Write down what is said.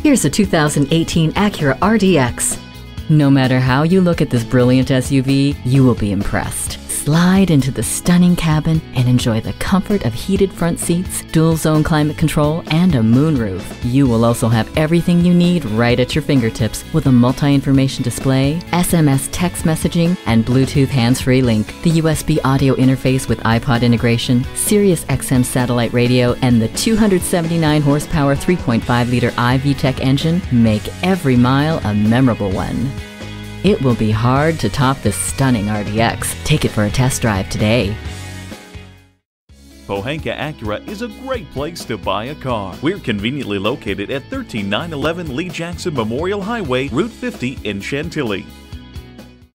Here's a 2018 Acura RDX. No matter how you look at this brilliant SUV, you will be impressed. Slide into the stunning cabin and enjoy the comfort of heated front seats, dual-zone climate control, and a moonroof. You will also have everything you need right at your fingertips with a multi-information display, SMS text messaging, and Bluetooth hands-free link. The USB audio interface with iPod integration, Sirius XM satellite radio, and the 279 horsepower 3.5-liter iVTEC engine make every mile a memorable one. It will be hard to top this stunning RDX. Take it for a test drive today. Pohanka Acura is a great place to buy a car. We're conveniently located at 13911 Lee Jackson Memorial Highway, Route 50 in Chantilly.